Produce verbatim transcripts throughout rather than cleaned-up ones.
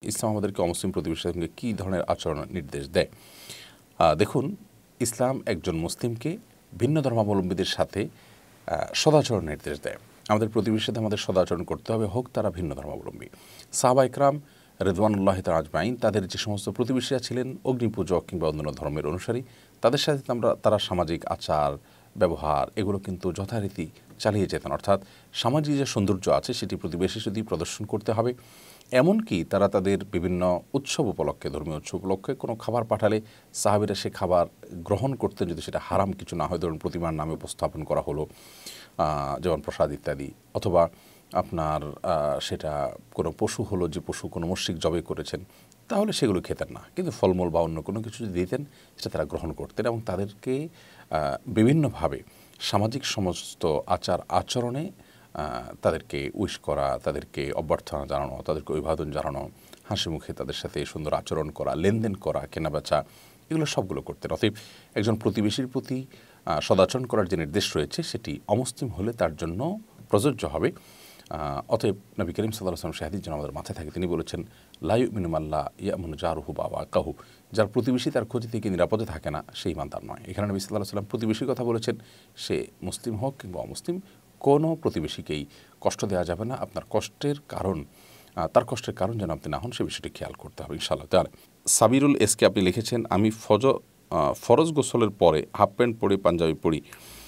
ইসলাম আমাদেরকে অমুসলিম প্রতিবেশীর সঙ্গে কী ধরনের আচরণ নির্দেশ দেয়? দেখুন, ইসলাম একজন মুসলিমকে ভিন্ন ধর্মাবলম্বীদের সাথে সদাচরণ নির্দেশ দেয়। আমাদের প্রতিবেশীর সাথে আমাদের সদাচরণ করতে হবে, হোক তারা ভিন্ন ধর্মাবলম্বী। সাহাবা ইকরাম রিদওয়ানুল্লাহি তাআলা আজমাইন তাদের যে সমস্ত প্রতিবেশীরা ছিলেন অগ্নিপূজক কিংবা অন্যান্য ধর্মের অনুসারী, তাদের সাথে আমরা তারা সামাজিক আচার ব্যবহার এগুলো কিন্তু যথারীতি চালিয়ে যেতেন। অর্থাৎ সামাজিক যে সৌন্দর্য আছে সেটি প্রতিবেশী যদি প্রদর্শন করতে হবে। এমনকি তারা তাদের বিভিন্ন উৎসব উপলক্ষে, ধর্মীয় উৎসব উপলক্ষে কোনো খাবার পাঠালে সাহাবীরা সে খাবার গ্রহণ করতেন যদি সেটা হারাম কিছু না হয়। ধরুন প্রতিমার নামে উপস্থাপন করা হলো, যেমন প্রসাদ ইত্যাদি, অথবা আপনার সেটা কোনো পশু হলো, যে পশু কোনো মুশরিক জবে করেছেন, তাহলে সেগুলো খেতেন না। কিন্তু ফলমূল বা অন্য কোনো কিছু যদি দিতেন সেটা তারা গ্রহণ করতেন এবং তাদেরকে বিভিন্নভাবে সামাজিক সমস্ত আচার আচরণে তাদেরকে উইশ করা, তাদেরকে অভ্যর্থনা জানানো, তাদেরকে অভিবাদন জানানো, হাসি মুখে তাদের সাথে সুন্দর আচরণ করা, লেনদেন করা, কেনাবেচা, এগুলো সবগুলো করতেন। অতএব একজন প্রতিবেশীর প্রতি সদাচরণ করার যে নির্দেশ রয়েছে সেটি অমুসলিম হলে তার জন্য প্রযোজ্য হবে। অতএব নবী করিম সাল্লাল্লাহু আলাইহি ওয়াসাল্লাম হাদিস যেন আমাদের মাথায় থাকে, তিনি বলেছেন, লা ইউমিনু মান লা ইয়ামুনু জারুহু বাওয়াকাহু, যার প্রতিবেশী তার ক্ষতি থেকে নিরাপদে থাকে না সেই ইমানদার নয়। এখানে নবী সাল্লাল্লাহু আলাইহি ওয়াসাল্লাম প্রতিবেশীর কথা বলেছেন, সে মুসলিম হোক কিংবা অমুসলিম, কোনো প্রতিবেশীকেই কষ্ট দেওয়া যাবে না। আপনার কষ্টের কারণ, তার কষ্টের কারণ যেন আপনি না হন, সে বিষয়টি খেয়াল করতে হবে ইনশাআল্লাহ তাআলা। সাবিরুল এসকে আপনি লিখেছেন, আমি ফজ ফরজ গোসলের পরে হাফ প্যান্ট পরে পাঞ্জাবি পরি,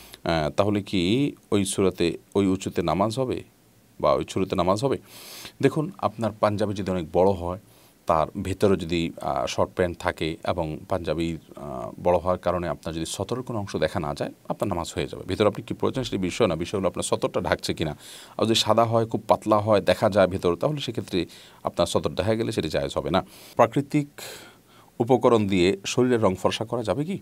তাহলে কি ওই সূরাতে ওই উঁচুতে নামাজ হবে বা ওই শুরুতে নামাজ হবে? দেখুন, আপনার পাঞ্জাবি যদি অনেক বড় হয়, তার ভেতরে যদি শর্ট প্যান্ট থাকে এবং পাঞ্জাবির বড় হওয়ার কারণে আপনার যদি সতরের কোনো অংশ দেখা না যায়, আপনার নামাজ হয়ে যাবে। ভেতরে আপনি কী প্রয়োজন সেটি বিষয় না, বিষয় হলো আপনার সতরটা ঢাকছে কিনা। আর যদি সাদা হয়, খুব পাতলা হয়, দেখা যায় ভেতর, তাহলে সেক্ষেত্রে আপনার সতর দেখা গেলে সেটি জায়েজ হবে না। প্রাকৃতিক উপকরণ দিয়ে শরীরের রং ফর্সা করা যাবে কি?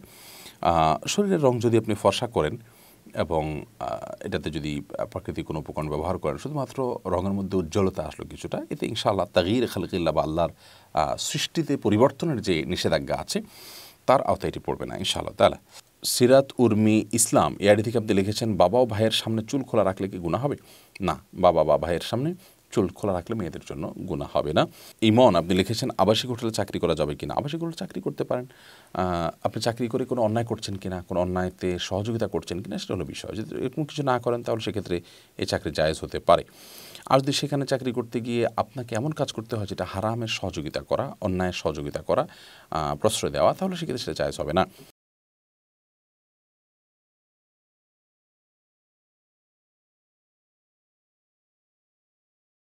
শরীরের রং যদি আপনি ফর্সা করেন এবং এটাতে যদি প্রাকৃতিক কোনো উপকরণ ব্যবহার করেন, শুধুমাত্র রঙের মধ্যে উজ্জ্বলতা আসলো কিছুটা, এতে ইনশাআল্লাহ তাগয়ির খালকিল্লাহ বা আল্লাহর সৃষ্টিতে পরিবর্তনের যে নিষেধাজ্ঞা আছে তার আওতায় এটি পড়বে না ইনশাআল্লাহ তাআলা। সিরাত উর্মি ইসলাম এআইডি থেকে আপনি লিখেছেন, বাবা ও ভাইয়ের সামনে চুল খোলা রাখলে কি গুনাহ হবে? না, বাবা বা ভাইয়ের সামনে চুল খোলা রাখলে মেয়েদের জন্য গুনাহ হবে না। ইমন আপনি লিখেছেন, আবাসিক হোটেলে চাকরি করা যাবে কিনা? আবাসিক হোটেলে চাকরি করতে পারেন। আপনি চাকরি করে কোনো অন্যায় করছেন কিনা, কোনো অন্যায়তে সহযোগিতা করছেন কিনা, সেটা হলো বিষয়। যদি এরকম কিছু না করেন তাহলে সেক্ষেত্রে এই চাকরি জায়েজ হতে পারে। আর যদি সেখানে চাকরি করতে গিয়ে আপনাকে এমন কাজ করতে হয় যেটা হারামের সহযোগিতা করা, অন্যায়ের সহযোগিতা করা, প্রশ্রয় দেওয়া, তাহলে সেক্ষেত্রে সেটা জায়েজ হবে না।